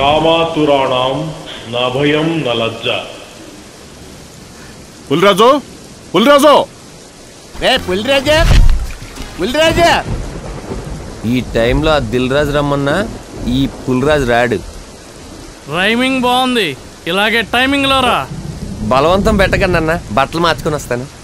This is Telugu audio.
కామాతురాణం నా భయం నా లజ్జ. పులిరాజు, పులిరాజు, పులిరాజా, పులిరాజా. ఈ టైంలో ఆ దిల్ రాజు రమ్మన్నా ఈ పులిరాజు రాడు. రైమింగ్ బాగుంది, ఇలాగే టైమింగ్ లో రా. బలవంతం పెట్టకండి అన్న, బట్టలు మార్చుకొని వస్తాను.